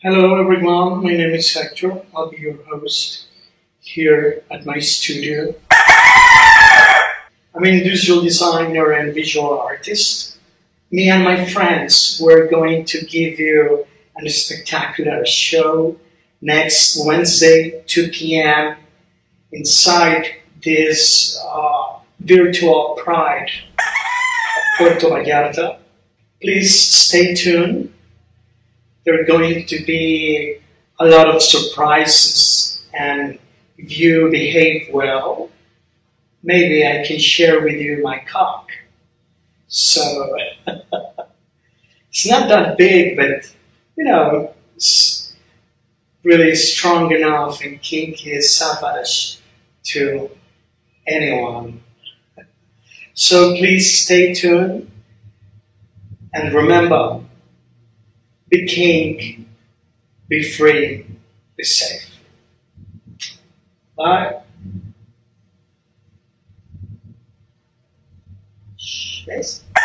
Hello everyone, my name is Hector. I'll be your host here at my studio. I'm an industrial designer and visual artist. Me and my friends were going to give you a spectacular show next Wednesday, 2 p.m. inside this virtual pride of Puerto Vallarta. Please stay tuned. There are going to be a lot of surprises, and if you behave well, maybe I can share with you my cock. So, it's not that big, but, it's really strong enough and kinky savage to anyone. So please stay tuned, and remember, be king, be free, be safe. Bye. Yes.